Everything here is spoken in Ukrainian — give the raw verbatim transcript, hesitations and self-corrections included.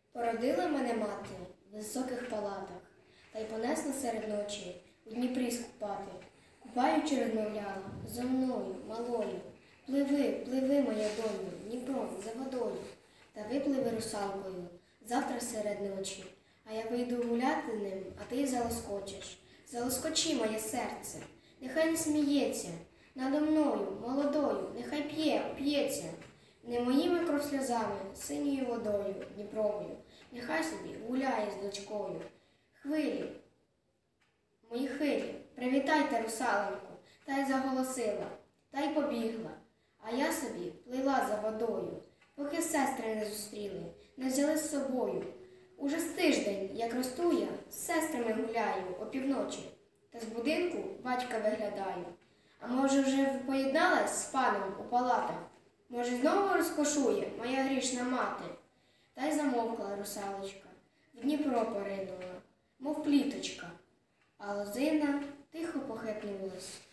Породила мене мати в високих палатах, та й понесла серед ночі у Дніпрі скупати. Купаючи, розмовляла зо мною, малою: пливи, пливи, моя доню, Дніпром за водою. Та випливи русалкою завтра серед ночі, а я вийду гуляти ним, а ти залоскочиш. Залоскочи, моє серце, нехай не сміється надо мною, молодою, нехай п'є, п'ється. Не моїми кров сльозами, синьою водою, Дніпровою, нехай собі гуляє з дочкою. Хвилі, мої хвилі, привітайте русаленьку, та й заголосила, та й побігла. А я собі плила за водою, поки сестри не зустріли, не взяли з собою. Уже з тиждень, як росту я, з сестрами гуляю опівночі, та з будинку батька виглядаю. А може, вже поєдналась з паном у палатах? Може, знову розкошує моя грішна мати? Та й замовкла русалочка, в Дніпро поринула, мов пліточка, а лозина тихо похитнулась.